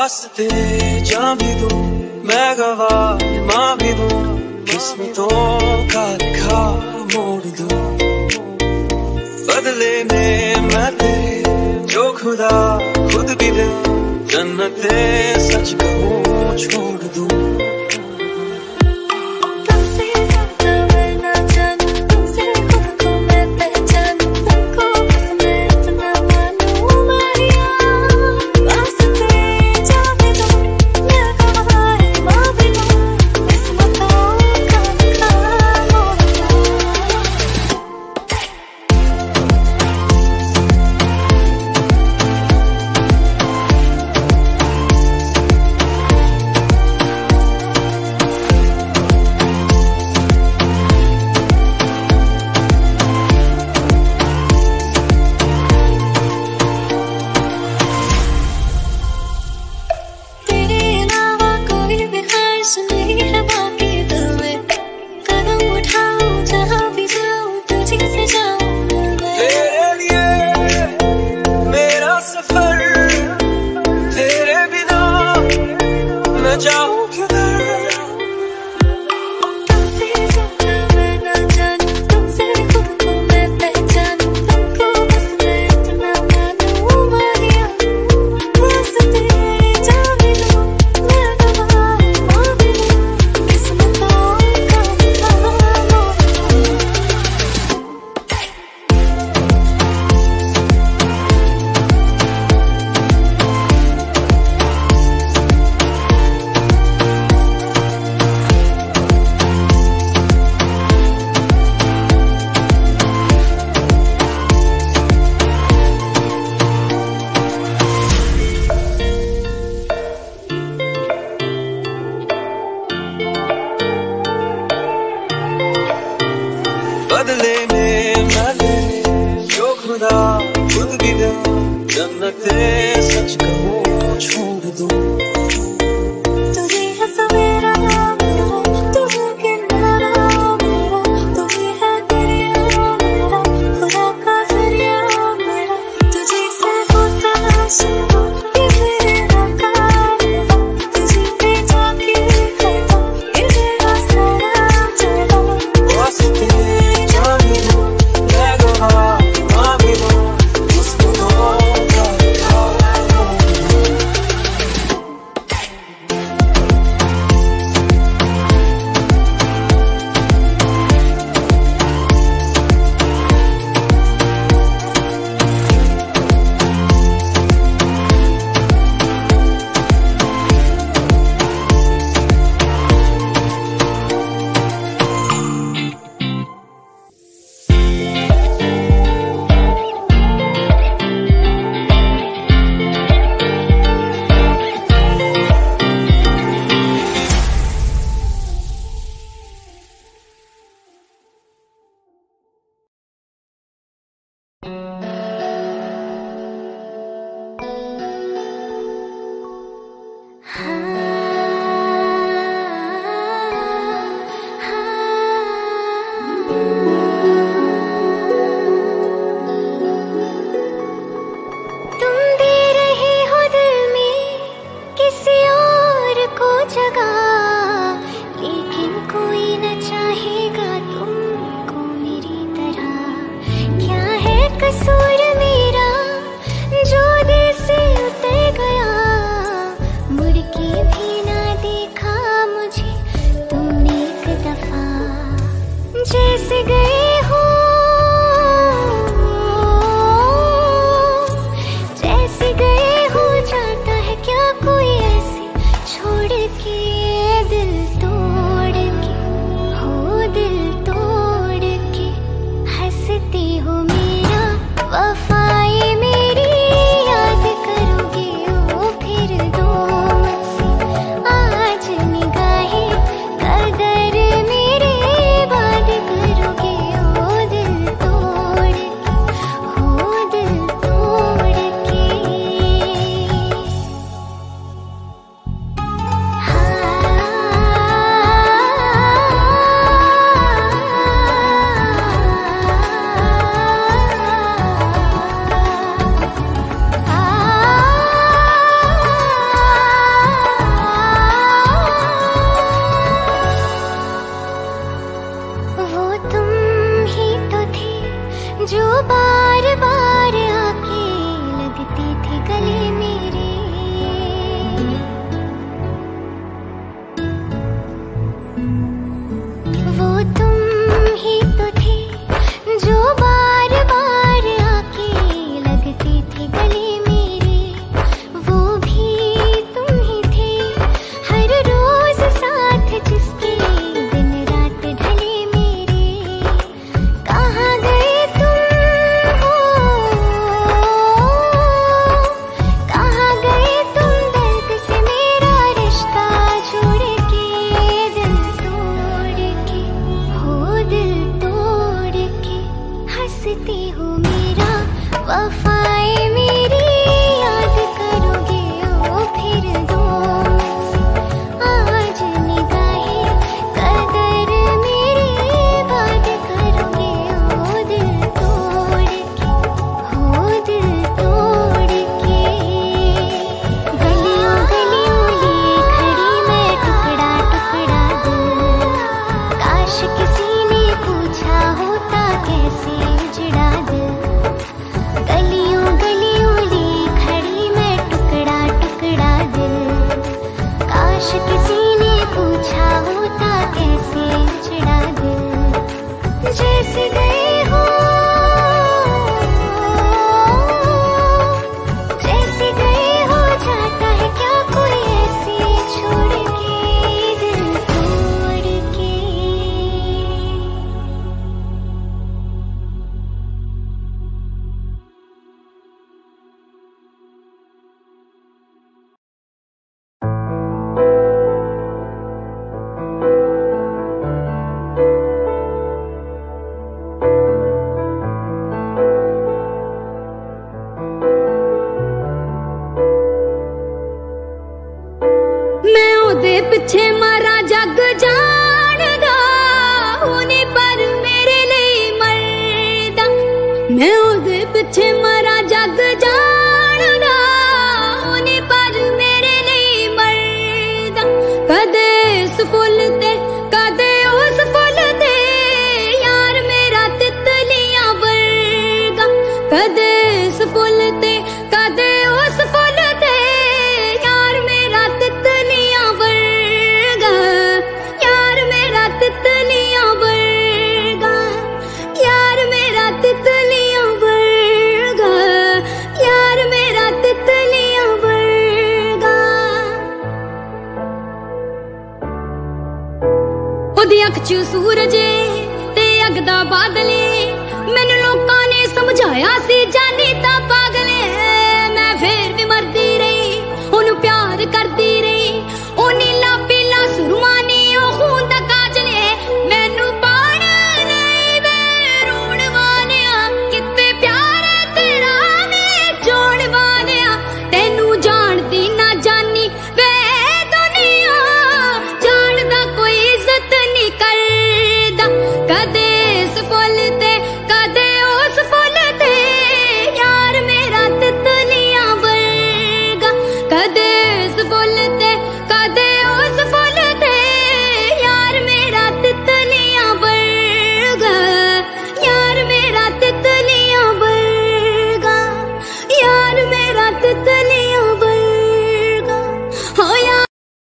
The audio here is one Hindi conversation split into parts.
वास्ते जान भी दूं, मैं गवाह माँ भी दूं, किस्मतों का लिखा मोड़ दूं। बदले में मैं तेरे जो खुदा खुद भी दे, जन्नते सच कहूँ छोड़ दूं। बदले में मैं जो खुदा खुद भी दे, जन्नते सच कहूँ छोड़ दूं। तू ही है सवेरा मेरा, तू है किनारा मेरा, तू ही है दरिया मेरा, खुदा का जरिया मेरा। तुझे से होता शुरू ये मेरा कारवां, तुझे पे जाके खता ये मेरा सारा जहां। वास्ते जान भी दूं, मैं गवाह माँ भी दूं, किस्मतों का लिखा मोड़ दूं। कसूर मेरा जो दिल से उतर गया, मुड़ के भी ना देखा मुझे तुमने एक दफा। जैसे गए हो जैसे गए हो, जाता है क्या कोई ऐसे छोड़ के, दिल तोड़ के, हो दिल तोड़ के। हंसती हो मेरा जो बार बार आके लगती थी गले मेरे, वो तुम ही तो थे जो बार बार आके लगती थी गले मेरे, वो भी तुम ही थे हर रोज साथ जिसके दिन रात ढले मेरे। कहाँ गए तुम हो, कहाँ गए तुम दर्द से मेरा रिश्ता जोड़ के, दिल तोड़ के, हो दिल तोड़ के हंसती हो मेरा वफाएं मेरी याद करोगे ओ फिर दो से आज निगाहें कदर मेरी बात करोगे ओ दिल तोड़ के, हो दिल तोड़ के। गलियों गलियों लिए खड़ी मैं टुकड़ा टुकड़ा दिल, काश किसी ने पूछा होता कैसे उजड़ा दिल। गलियों गलियों लिए खड़ी मैं टुकड़ा टुकड़ा दिल, काश किसी ने पूछा होता कैसे उजड़ा दिल। जैसे गए हो, जैसे गए हो जाता है क्या कोई ऐसे छोड़ के, दिल तोड़ के। मैं ओदे पिछे मारा जग जानदा होने पर मेरे लिए मरदा, मैं ओदे पिछे मारा जग जानदा होने पर मेरे लिए मरदा। कदे इस फुल ते कदे उस फुल ते यार मेरा तितलियां वर्गा, कदे इस फुल ते कदे उस फुल ते यार मेरा तितलियां वर्गा, यार मेरा तितलियां वर्गा, यार मेरा तितलियां वर्गा, यार मेरा तितलियां वर्गा। ओदी अख च सूरजे ते अगदा बादले, मैनू लोकां ने समझाया सी जानी तां पागले, मैं फिर भी मरदी रही ओनू प्यार करदी रही, ओ नीला पीला सुरमा नी ओ खून दा काजले, मैनू पाण नहीं वे रोण वालिया, किते प्यार तेरा मैं जोड़ वालिया, तेनू जानदी ना जानी वे दुनिया, जानदा कोई इज्जत नहीं करदा। कदे इस फुल ते कदे उस फुल ते यार मेरा तितलियां वर्गा, कदे इस फुल ते कदे उस फुल ते यार मेरा तितलियां वर्गा, यार मेरा तितलियां वर्गा, यार मेरा तितलियां वर्गा। हो यार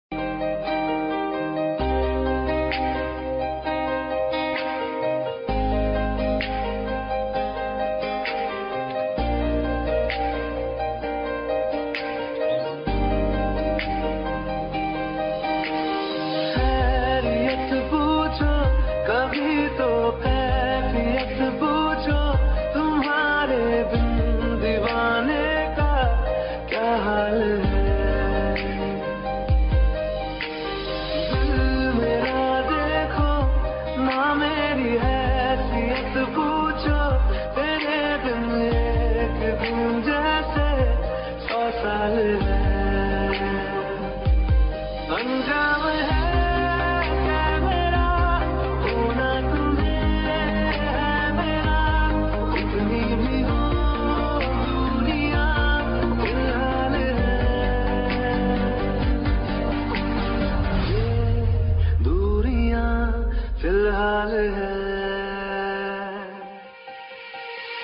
खैरियत पूछो कभी तो कैफियत पूछो, तुम्हारे बिन दीवाने का क्या हाल है। दिल मेरा देखो ना मेरी हैसियत पूछो, तेरे बिन एक दिन जैसे 100 साल है। अंजाम है मेरा होना तुम्हें है मेरा, कितनी भी हो दुनिया फिलहाल है। ये दूरियां फिलहाल है।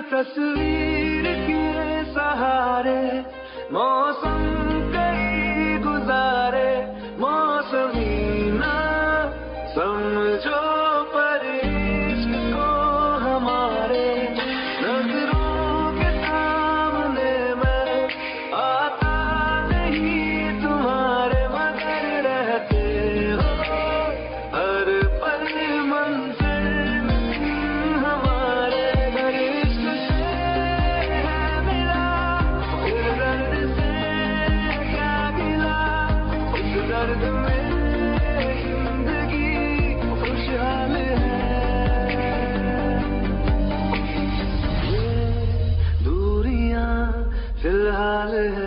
तस्वीर के सहारे मौसम कई गुजारे, मौसमी ना समझो पर इश्क को हमारे, नजरों के सामने मैं आता नहीं तुम्हारे, मगर रहते हो हर पल मंजिल हमारे, घर इश्क से है मिला, इस दर्द से क्या गिला, इस दर्द में जिंदगी खुशहाल है। ये दूरियां फिलहाल है।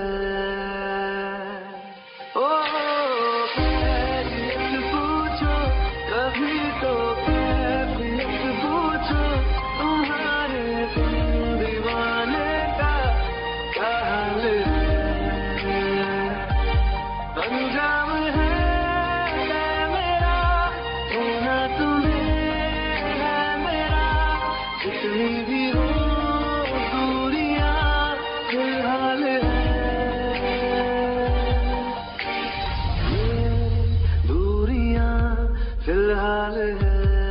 ओ कैफियत पूछो कभी तो, कैफियत पूछो तुम्हारे दीवाने का क्या हाल है। अंजाम है मेरा होना तुम्हें है मेरा, कितनी भी हो दूरियां फिलहाल है। ये दूरियां फिलहाल है।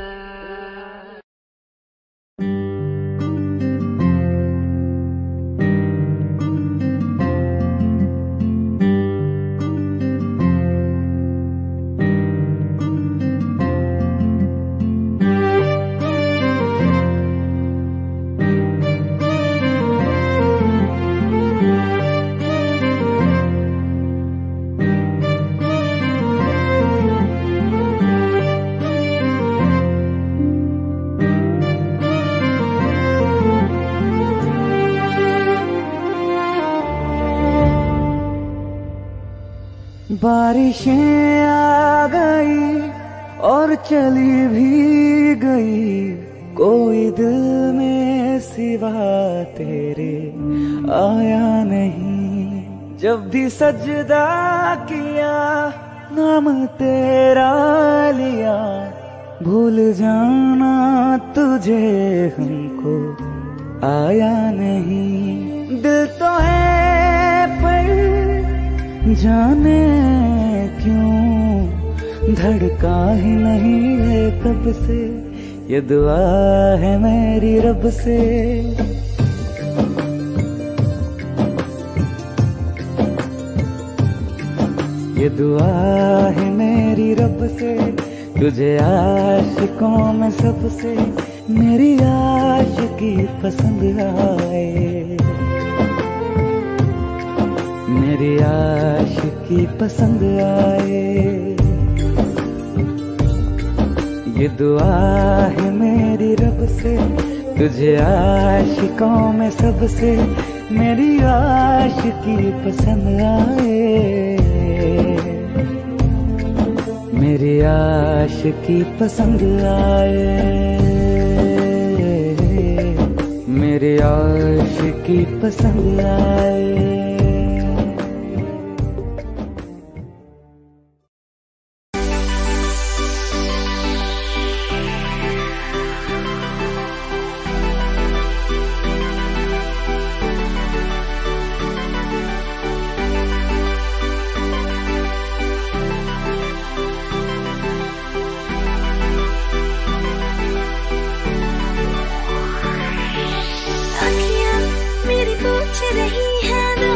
बारिशें आ गई और चली भी गई, कोई दिल में सिवा तेरे आया नहीं। जब भी सजदा किया नाम तेरा लिया, भूल जाना तुझे हमको आया नहीं। दिल तो है पर जाने क्यों धड़का ही नहीं है कब से, ये दुआ है मेरी रब से। ये दुआ है मेरी रब से, तुझे आशिकों में सबसे मेरी आशिकी पसंद आए, मेरी आशिकी पसंद आए। ये दुआ है मेरी रब से, तुझे आशिकों में सबसे मेरी आशिकी पसंद आए, मेरी आशिकी पसंद आए, मेरी आशिकी पसंद आए। अखियाँ मेरी पूछ रही है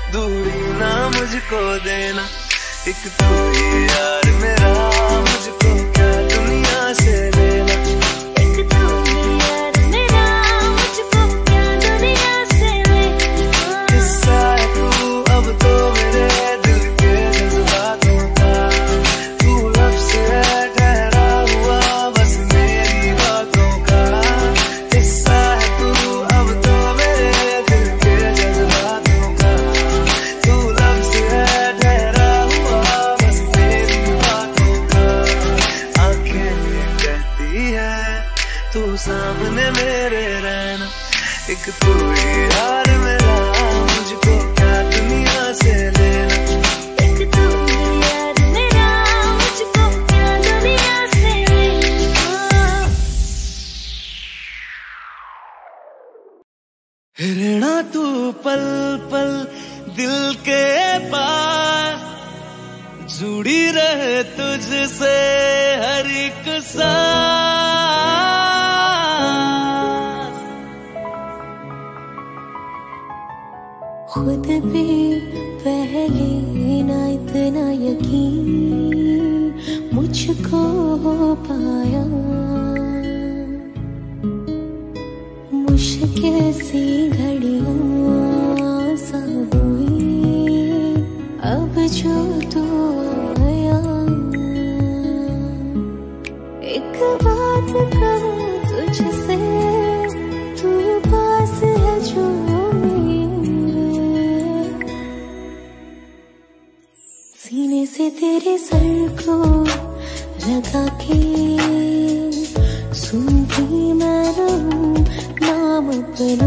दूरी ना मुझको देना, एक तू ही यार मेरा, मुझको क्या दुनिया से लेना। एक तू ही यार मेरा, मुझको क्या दुनिया से लेना। किस्सा है तू अब तो मेरे दिल के जज्बातों का, तू लफ्ज़ है ठहरा हुआ बस मेरी बातों का। किस्सा है तू अब तो मेरे दिल के जज्बातों का, तू लफ्ज़ है ठहरा हुआ बस मेरी बातों का। आंखें कहती है तू सामने मेरे रहना, एक तू ही यार मेरा, मुझको क्या दुनिया से लेना। एक तू ही यार मेरा, मुझको क्या दुनिया से लेना। रहना तू पल पल दिल के पास, जुड़ी रहे तुझसे हर एक सांस। खुद भी पहले ना इतना यकीन मुझको हो पाया, मुश्किल सी घड़ियां सा हुई अब जो तू आया। एक बात कहूँ तुझसे, तू पास है जो सीने से तेरे सर को लगा के सुनती मैं रहूं नाम अपना।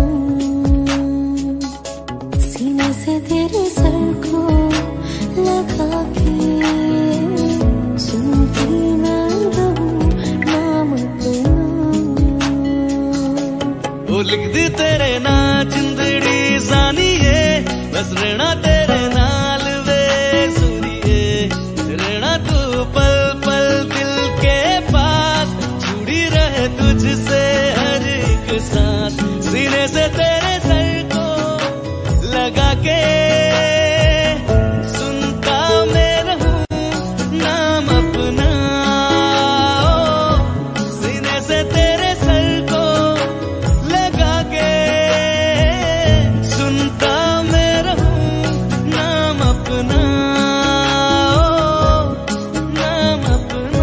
सीने से तेरे सर को लगा के सुनती मैं रहूं नाम अपना। वो लिख दी तेरे ना जिंदड़ी जानी है, बस रहना तेरे नाल वे सुनिए। रहना तू पल पल दिल के पास, जुड़ी रहे तुझसे हर एक सांस। सीने से तेरे सर को लगा के सुनता मैं रहूं नाम अपना। सीने से तेरे सर को लगा के सुनता मैं रहूं नाम अपना, नाम अपना।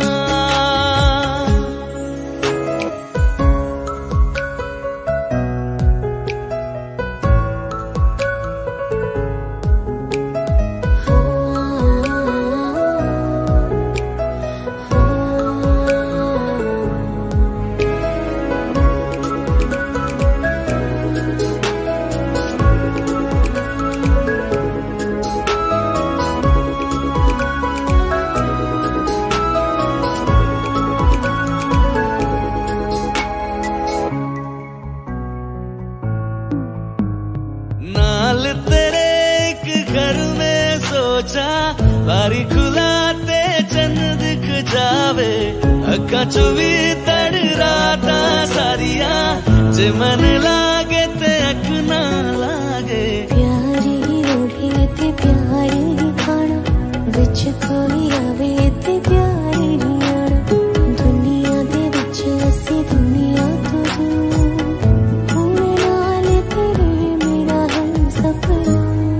नाल तेरे एक घर में सोचा, बारी खुलाते चंद दिख जावे। अक्का चुवी तड़ राता सारिया, जे मन लागे ते अख ना लागे। प्यारी ओढ़े ते प्यारी खाना, विच कोई आवे ते प्यारी नहीं आना। दुनिया दे विच असी दुनिया तो दूर, हुणे नाल तेरे मेरा हम सफर।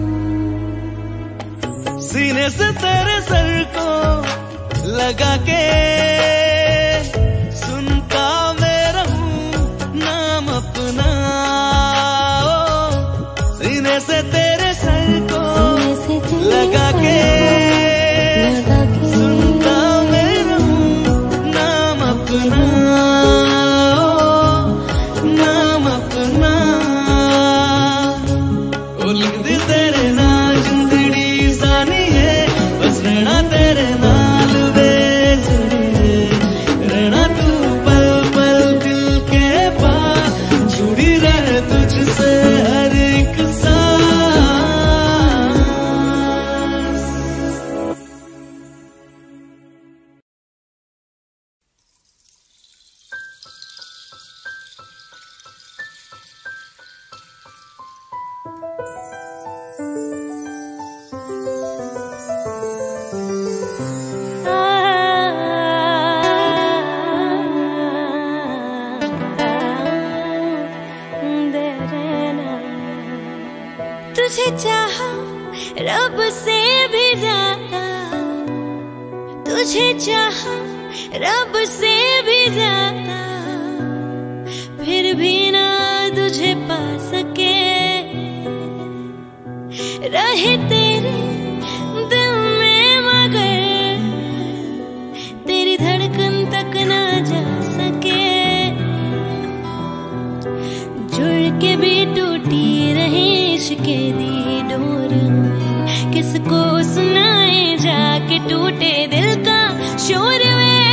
सीने से तेरे सर को लगा के सुनता मैं रहूं नाम अपना। सीने से तेरे सर को लगा के सुनता मैं रहूं नाम अपना, नाम अपना। ओ लिख दी तेरे ना जिंदड़ी जानी है, बस रहना तेरे नाल वे जुड़िए। रहना तू पल पल दिल के पास, जुड़ी रहे तुझसे हर एक सांस। चाहा रब से भी ज्यादा, तुझे चाहा रब से भी ज्यादा, फिर भी ना तुझे पा सके। रहे तेरे दिल में मगर तेरी धड़कन तक ना जा सके। जुड़ के भी टूटी रहे इश्क़े दी डोर में, किसको सुनाए जाके टूटे दिल का शोर में।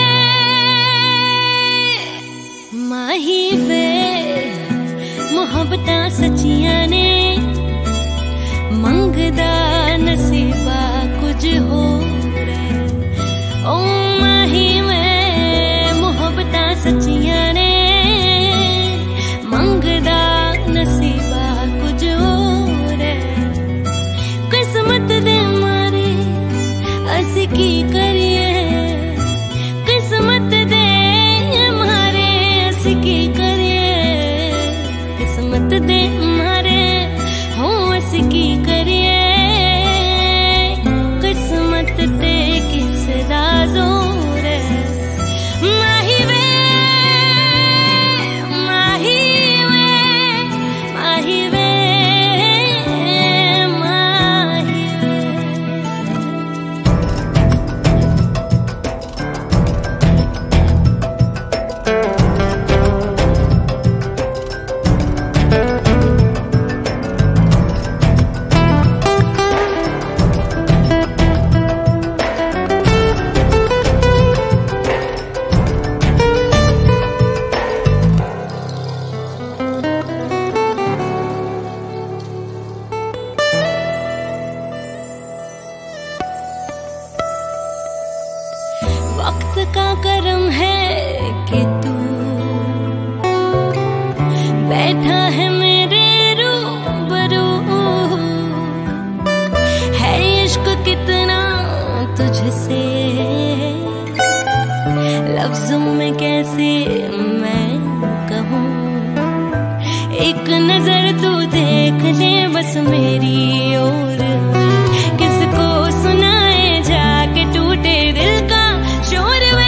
माही वे मोहब्बतां सच्चियां ने, मंगदा नसीबा कुछ हो रे। ओ माही वे मोहब्बतां सच्चियां ने, मंगदा नसीबा कुछ हो रे। किस्मत दे मारे असी की करिए, किस्मत दे मारे असी की करिए, किस्मत दे मारे हो असी की करिए। किस्मत ते किस राजो रे। माही वे माही वे माही वे माही वे। वक्त का करम है कि तू बैठा है मेरे रूबरू। है इश्क कितना तुझसे, लफ्जों में कैसे मैं कहूँ। एक नजर तू देख ले बस मेरी ओर, किसको सुनाए जाके टूटे दिल का शोर वे।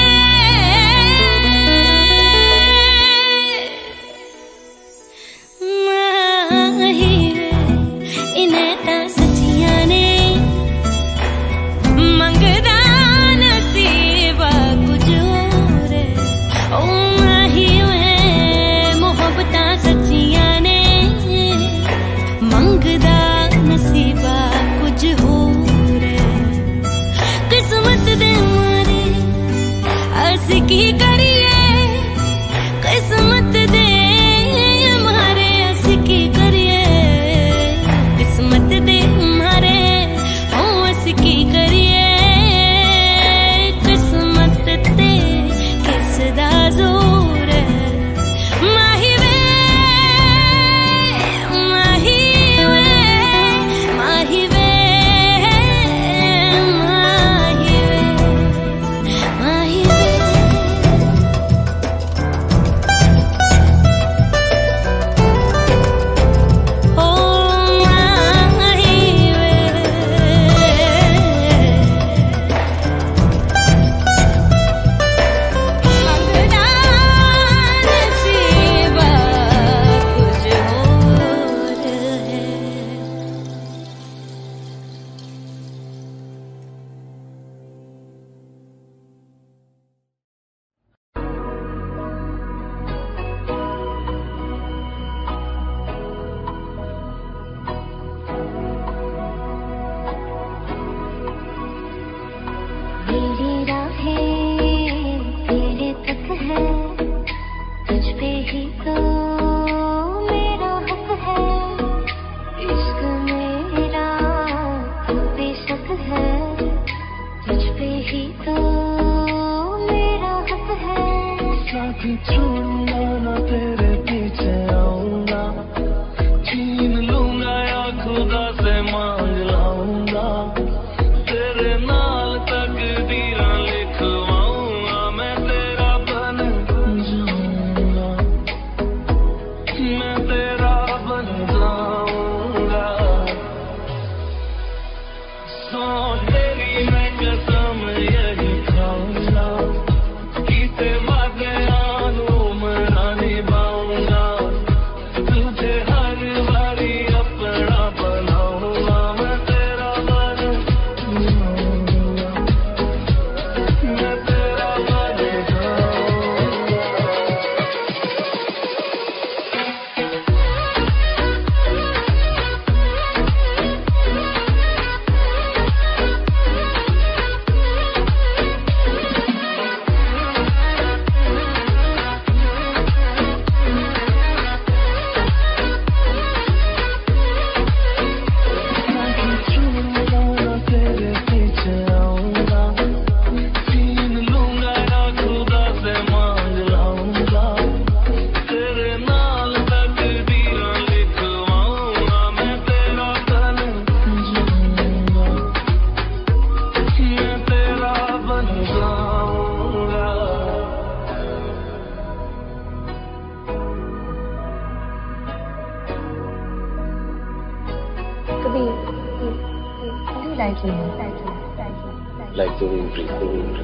Like the wind breeze.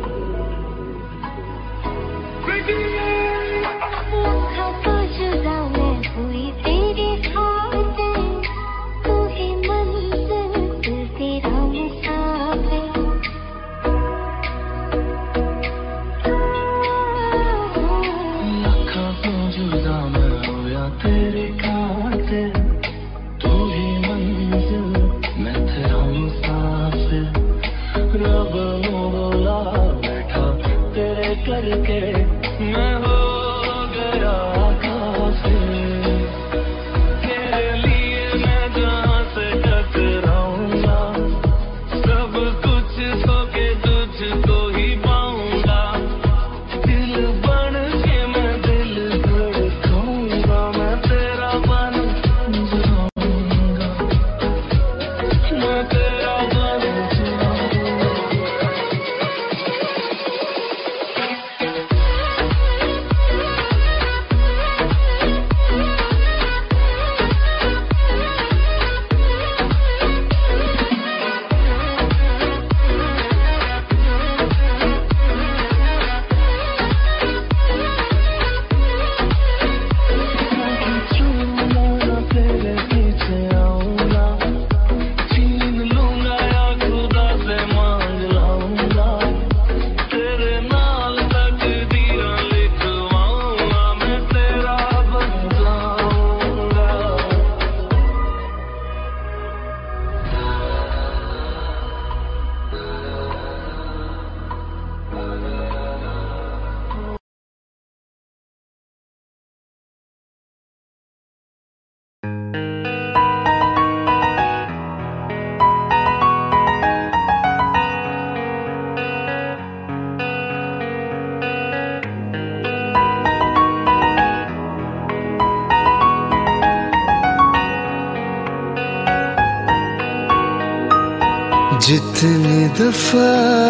जितनी दफा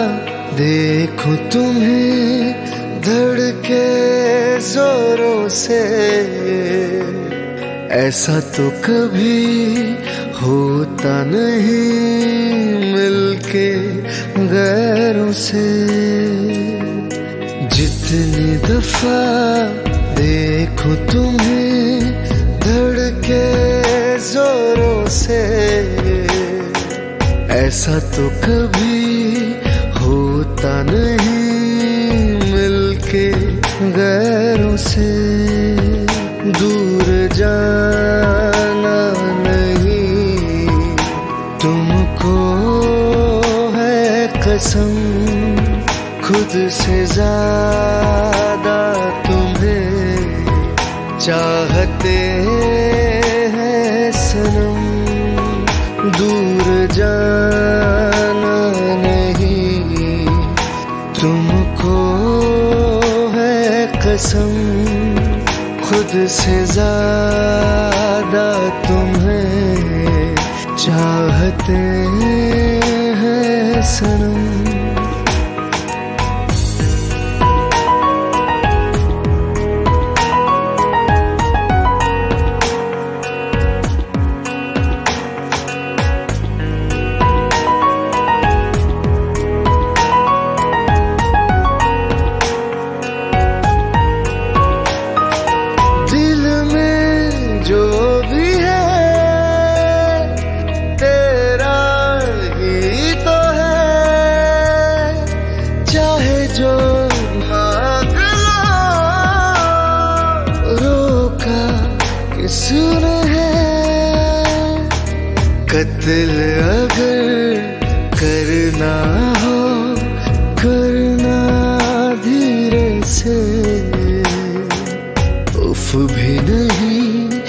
देखूं तुम्हें धड़के जोरों से, ऐसा तो कभी होता नहीं मिलके गैरों से। जितनी दफा देखूं तुम्हें धड़के जोरों से, ऐसा तो कभी होता नहीं मिलके गैरों से। दूर जाना नहीं तुमको है कसम, खुद से ज्यादा तुम्हें चाहते हैं सनम। दूर जाना नहीं तुमको है कसम, खुद से ज्यादा तुम्हें चाहते हैं सनम। दिल अगर करना हो करना धीरे से, उफ भी नहीं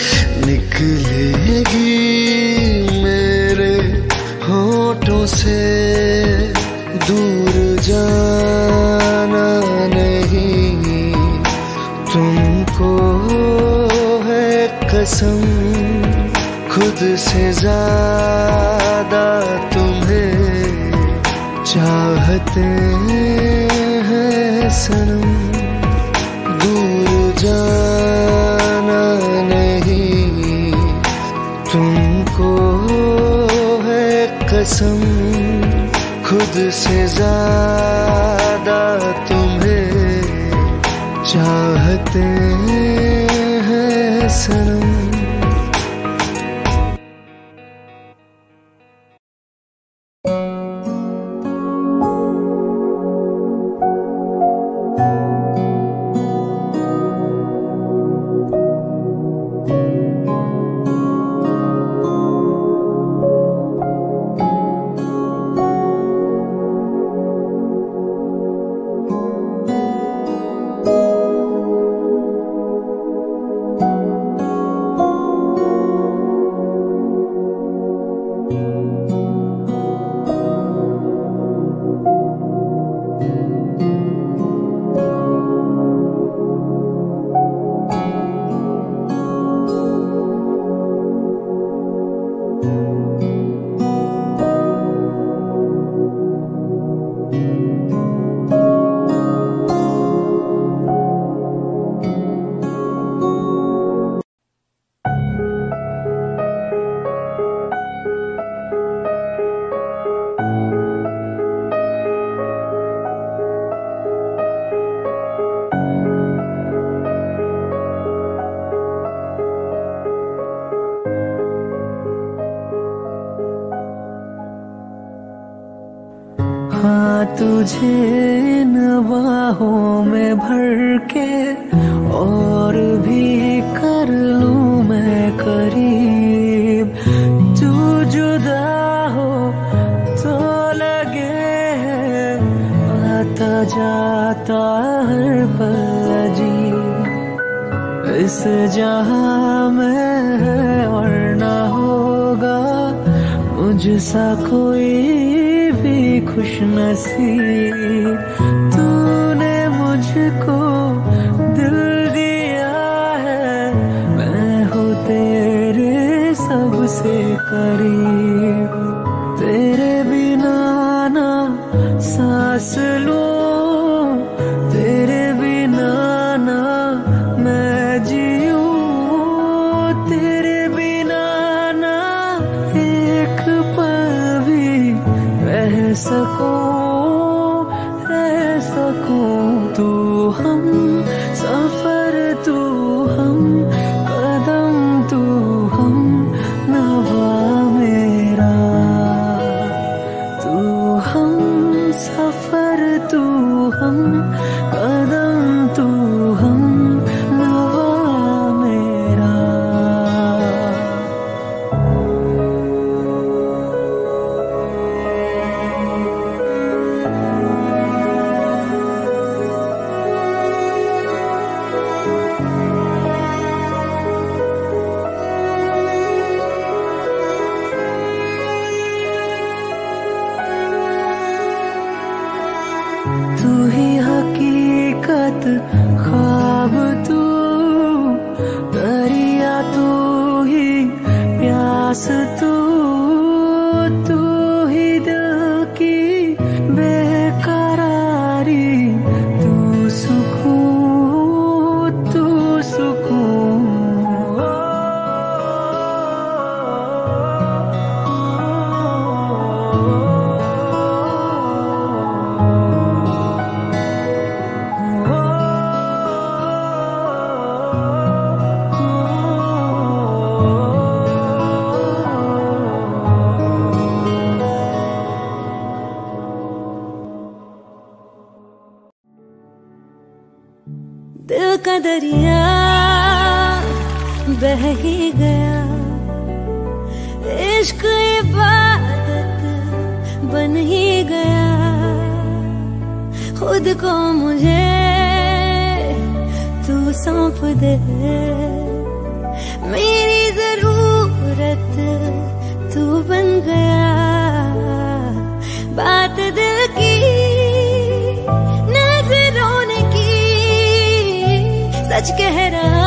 निकलेगी मेरे होठों से। दूर जाना नहीं तुमको है कसम, खुद से ज्यादा तुम्हें चाहते हैं सनम। दूर जाना नहीं तुमको है कसम, खुद से ज्यादा तुम्हें चाहते हैं सनम। तुझे इन बाहों में भर के और भी कर लूं मैं करीब। तू जुदा हो तो लगे है आता जाता हर पल अजीब। इस जहां में है और ना होगा मुझसा कोई भी खुश नसीब। तूने मुझको दिल दिया है, मैं हूँ तेरे सबसे करीब। तेरे बिना ना सांस लूं, तेरे बिना ना मैं जीऊं, तेरे बिना ना एक पल भी रह सकूं। तू हम सफर, तू हम कदम, तू हम नवा मेरा। तू हम सफर, तू हम कदम, तू हम नवा मेरा। तू ही हकीकत ख्वाब, तू दरिया, तू ही प्यास, तू ही दिल की बेकरारी। तू सुकून, तू सुकून। दिल का दरिया बह ही गया, इश्क इबादत बन ही गया, खुद को मुझे तू सौंप दे, मेरी जरूरत तू बन गया, बात दिल की नजरों ने की, सच कह रहा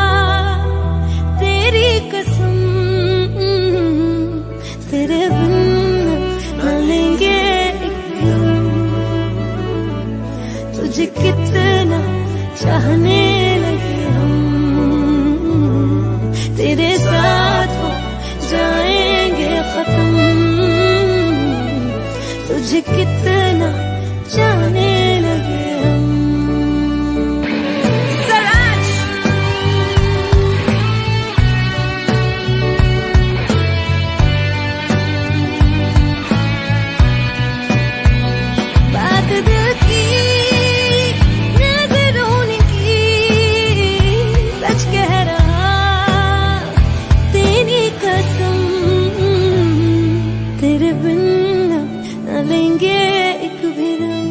तेरी कसम, तेरे बिन न लेंगे तुझे कितना चाहने लगे हम, तेरे साथ हो जाएंगे खत्म, तुझे कितना चाहने लगे हम। बात दिल की नजरों ने की, सच कह रहा तेरी कसम, तेरे बिन न लेंगे एक भी दम,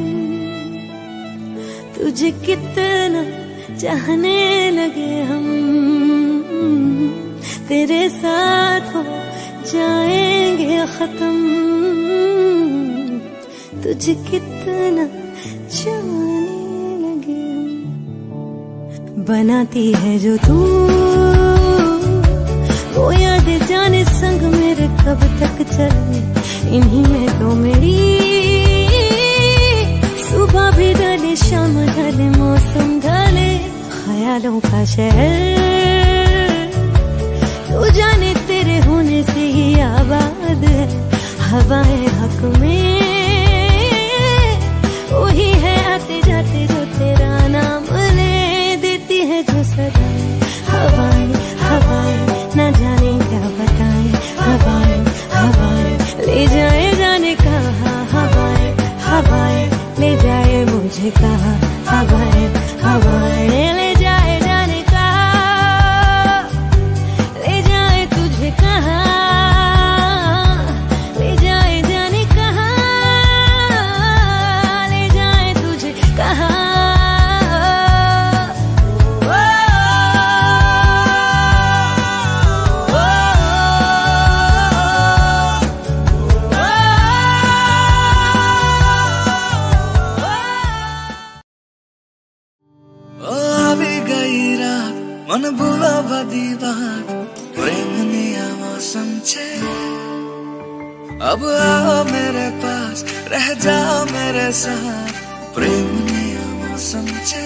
तुझे कितना चाहने लगे हम, तेरे साथ हो जाएंगे खत्म, तुझे कितना चाहने लगे हम। बनाती है जो तू वो याद जाने संग मेरे कब तक चले, इन्हीं में तो मेरी सुबह भी ढले शाम ढले मौसम ढले, ख्यालों का शहर तू जाने तेरे होने से ही आबाद है, हवाएं हक में वही है आते जाते जो तेरा नाम ले देती है जो सदा, हवाएं हवाएं न जाने क्या बताएं, हवाएं हवाएं ले जाए जाने कहा, हवाएं हवाएं ले जाए मुझे कहा, हवाएं हवाएं ले जाए जाने कहा, ले जाए तुझे कहा, ले जाए जाने कहा, ले जाए तुझे कहा। मन भूला बदी बात प्रेम निया मौसम छे, अब आओ मेरे पास रह जाओ मेरे साथ, प्रेम निया मौसम छे,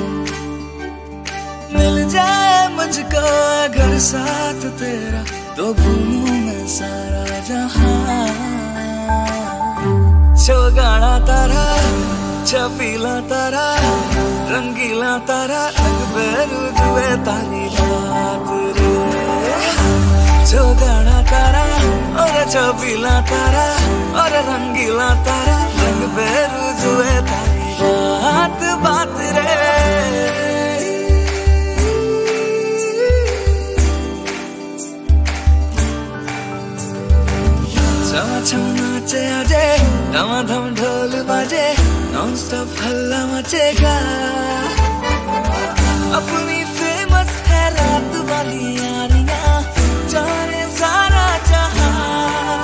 मिल जाए मुझको अगर साथ तेरा तो भूलूं मैं सारा जहां, छोगाना तारा छपीला तारा रंगीला तारा लगबेरू जुए तारी बात रे, छोगाना तारा और छपीला तारा और रंगीला तारा लगबेरू जुए तारी बात बात रे। छम नाचे आजे धमाधम ढोल बाजे, नॉन स्टॉप हल्ला मचेगा, अपनी फेमस है रात वाली यारियां जाने सारा जहां,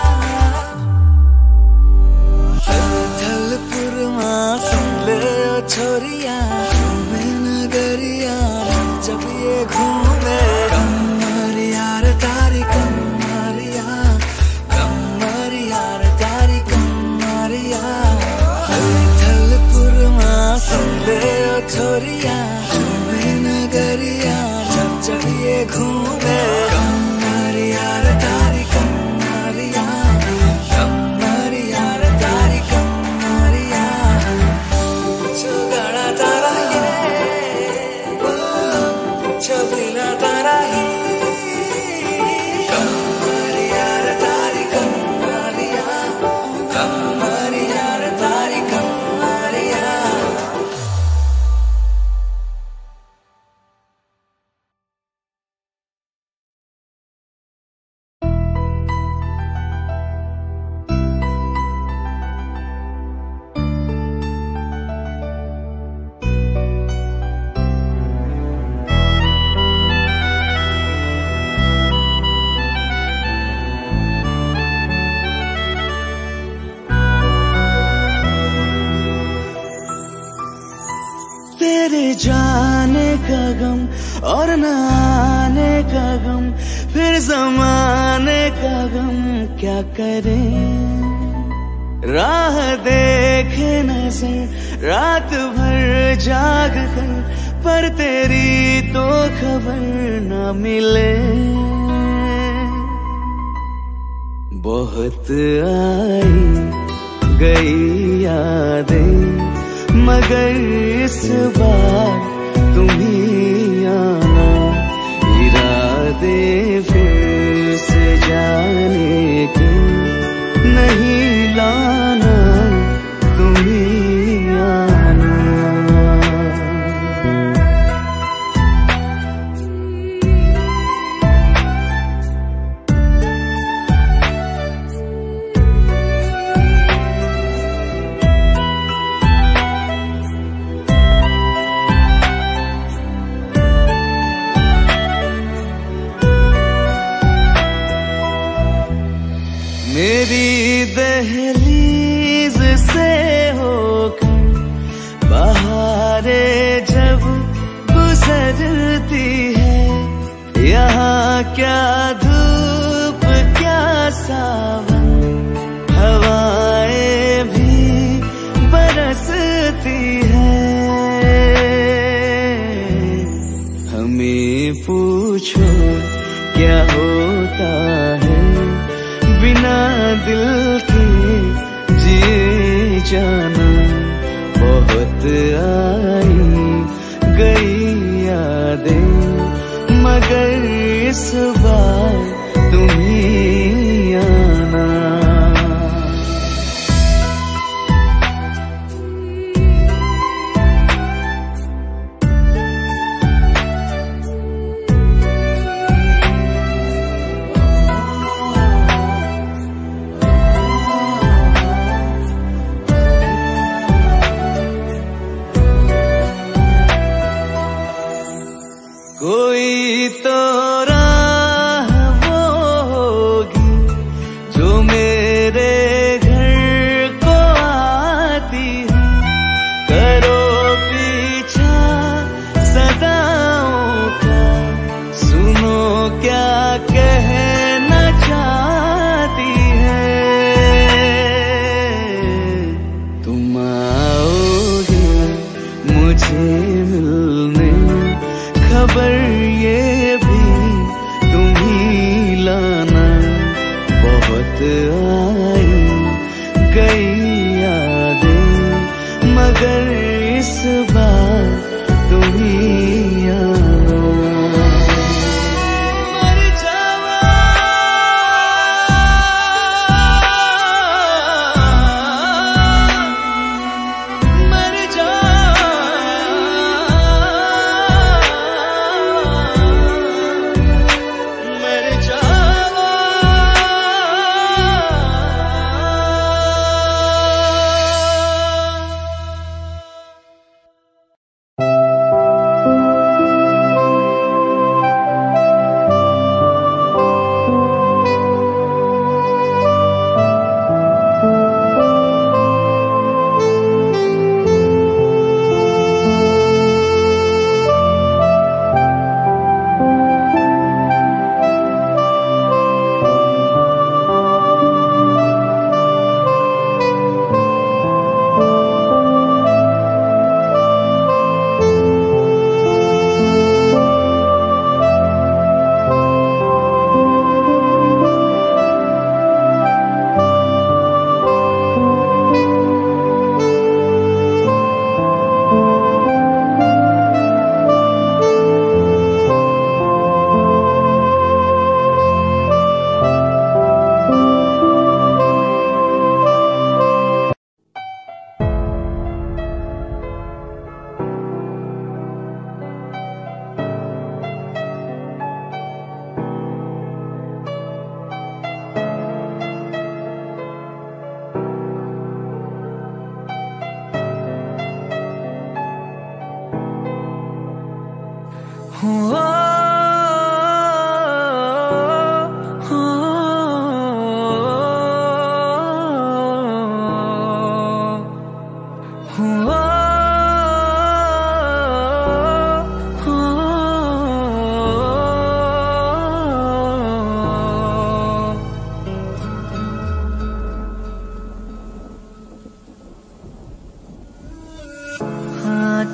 धलपुरमा सुन ले ओ छोरिया में नगरिया जब ये घूमे, कमर यार तारी कमरिया, कमर यार तारी कमरिया, धलपुरमा सुन ले ओ छोरिया में नगरिया जब जब ये घूमे, कमर यार तारी कमरिया, कमर यार तारी कमरिया, छोगाना तारा ये छपीला तारा ही, कमर यार तारी कमरिया, कमर यार तारी कमरिया। जाने का गम और न आने का गम, फिर जमाने का गम क्या करें। राह देखे नजर रात भर जाग कर, पर तेरी तो खबर न मिले। बहुत आई गई यादें, मगर इस बार तुम ही आना। इरादे फिर से जाने के नहीं लाना, तुम ही आना। मेरी दहलीज से होकर बहारें जब गुजरती है, यहाँ क्या धूप क्या सावन, हवाएं भी बरसती है। हमें पूछो क्या होता है बिना दिल के जिए जाना। बहुत आई गई यादें, मगर इस बार तुम ही आना। कोई तो राह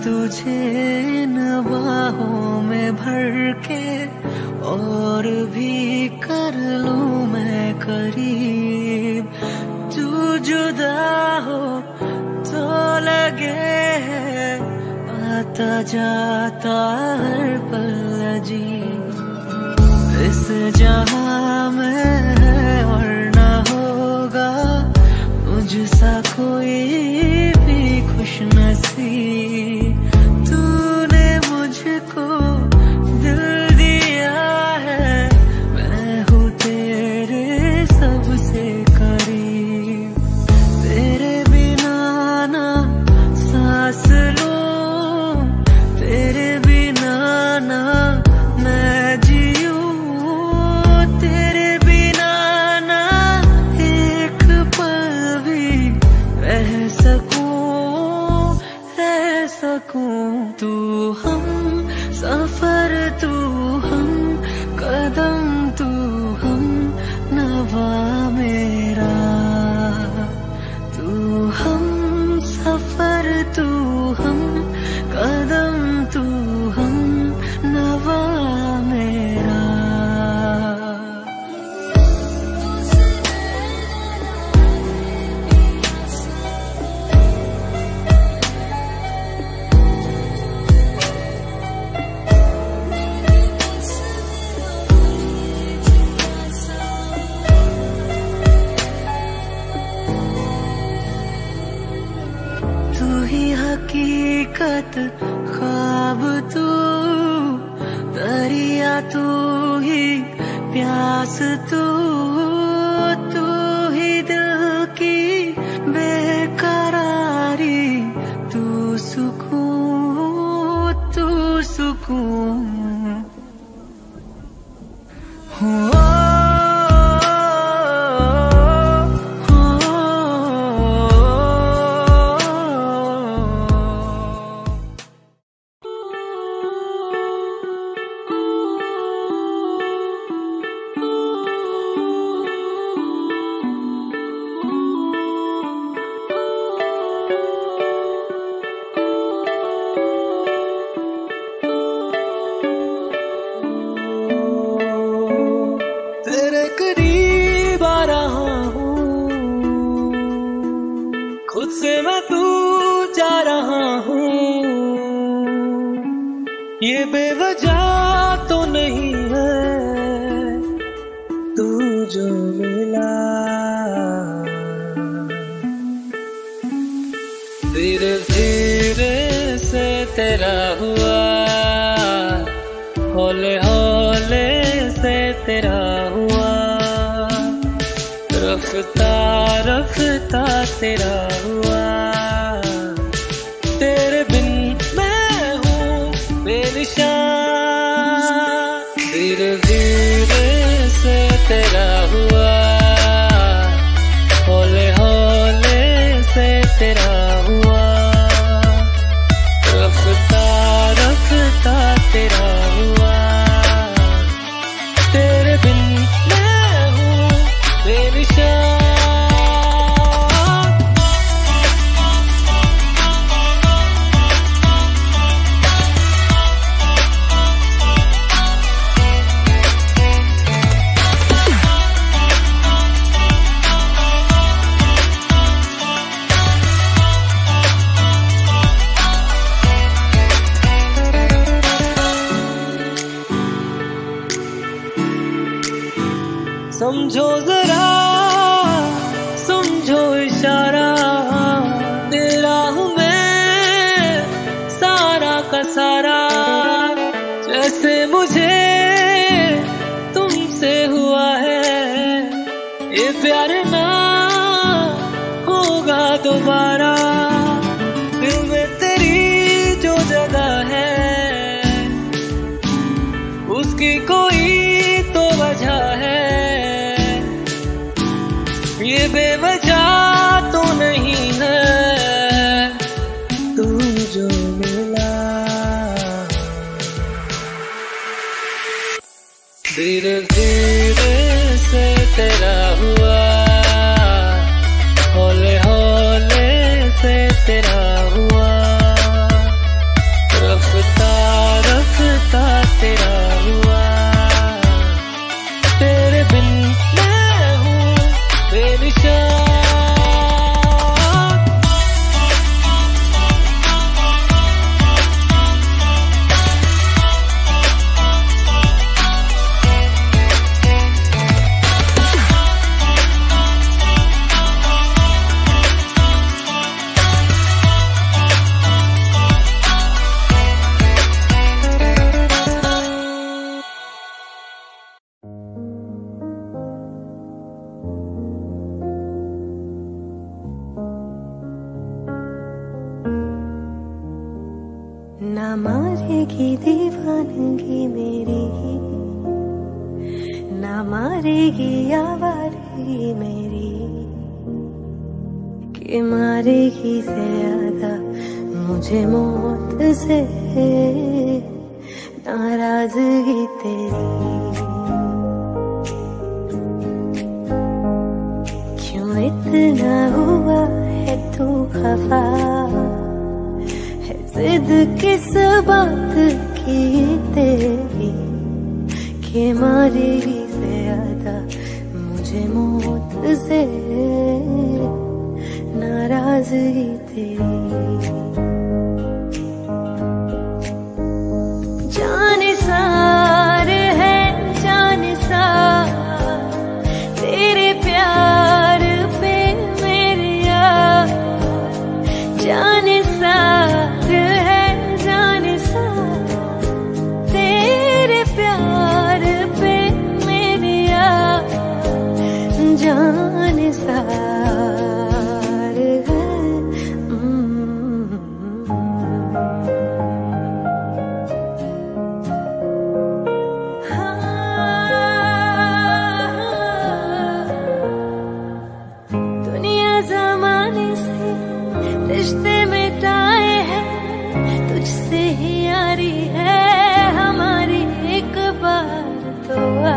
तुझे इन बाहों में भर के और भी कर लूं मैं करीब। तू जुदा हो तो लगे है आता जाता हर पल अजीब। इस जहां में है और ना होगा मुझसा कोई भी खुश नसीब। तूने मुझको दिल दिया है, मैं हूँ तेरे सबसे करीब। तेरे बिना ना सांस लूं, तेरे बिना ना मैं जीऊं, तेरे बिना ना एक पल भी रह सकूं। तू हम सफर, तू हम कदम, तू हम नवा मेरा। तू हम सफर, तू हम कदम, तू हम नवा मेरा। हकीकत ख्वाब तू, दरिया तू ही प्यास तू, तू ही दिल की बेकरारी, तू सुकून, तू सुकून। खुद से मैं दूर जा रहा हूँ, ये बेवजह तो नहीं है तू जो मिला। धीरे धीरे से तेरा हुआ, हौले हौले से तेरा हुआ, रफ्ता रफ्ता तेरा हुआ। तेरे बिन मैं हूँ बेनिशान, धीरे धीरे से तेरा हुआ, हौले हौले से तेरा हुआ, रफ्ता रफ्ता तेरा हुआ। तेरे बिन मैं हूँ बेनिशान। मारेगी दीवानगी मेरी, ना मारेगी आवारगी मेरी, कि मारेगी ज्यादा मुझे मौत से नाराजगी तेरी। क्यों इतना हुआ है तू खफा, है जिद किस बात की तेरी, कि मारेगी ज्यादा मुझे मौत से नाराजगी तेरी। जानिसार है जानिसार तेरे प्यार पे मेरे यार, जानिसार है जानिसार तेरे प्यार पे मेरे यार, जानिसार है। दुनिया जमाने से रिश्ते मिटाए हैं, तुझसे ही यारी है हमारी, एक बार तो आ।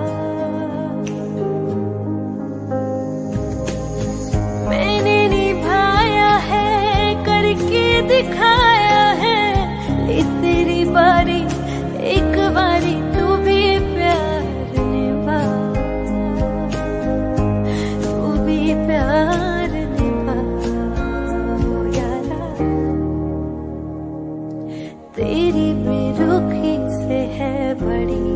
मैंने निभाया है करके दिखाया है, ले तेरी बारी एक बारी तू भी प्यार निभा, तू भी प्यार निभा यारा। तेरी बेरुखी से है बड़ी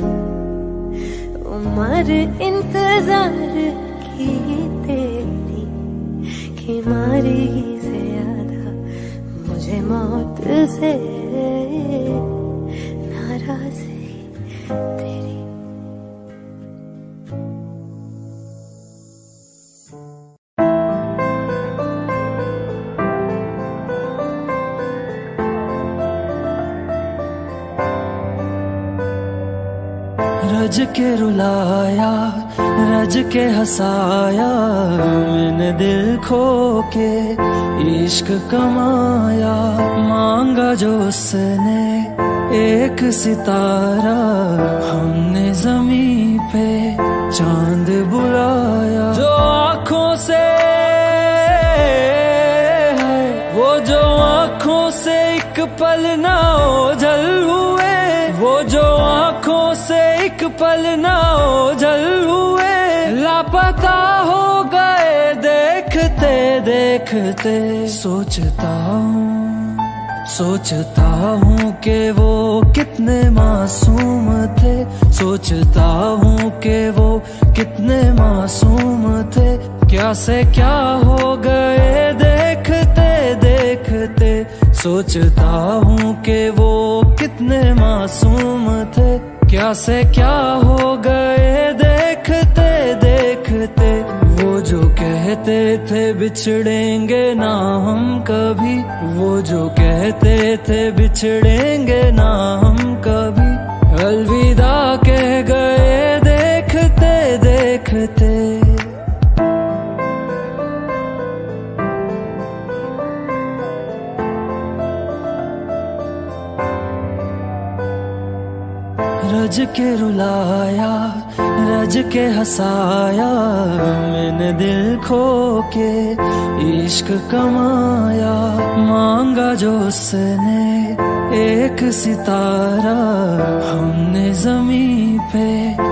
उम्र इंतजार की तेरी, कि मारेगी ज्यादा मुझे मौत से नाराजगी तेरी। रज के रुलाया रज के हंसाया, मैंने दिल खो के इश्क कमाया, मांगा जो उसने एक सितारा, हमने जमीन पे चांद बुलाया। जो आँखों से वो जो आँखों से एक पल ना ओझल हुए, वो जो आँखों से एक पल ना ओझल हुए, लापता हो गए देखते देखते। सोचता हूँ कि वो कितने मासूम थे, सोचता हूँ कि वो कितने मासूम थे, क्या से क्या हो गए देखते देखते। सोचता हूँ कि वो कितने मासूम थे, क्या से क्या हो गए देखते देखते। वो जो कहते थे बिछड़ेंगे ना हम कभी, वो जो कहते थे बिछड़ेंगे ना हम कभी, अलविदा कह गए देखते देखते। रज के रुलाया रज के हंसाया, मैंने दिल खो के इश्क कमाया, मांगा जो उसने एक सितारा, हमने जमीन पे